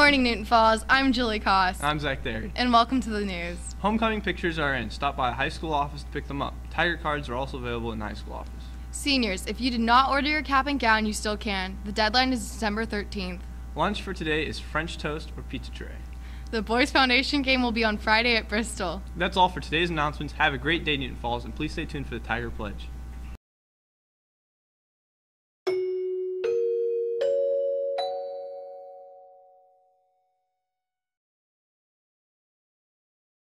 morning, Newton Falls. I'm Julie Koss. I'm Zach Derry. And welcome to the news. Homecoming pictures are in. Stop by a high school office to pick them up. Tiger cards are also available in the high school office. Seniors, if you did not order your cap and gown, you still can. The deadline is December 13th. Lunch for today is French toast or pizza tray. The Boys Foundation game will be on Friday at Bristol. That's all for today's announcements. Have a great day, Newton Falls, and please stay tuned for the Tiger Pledge.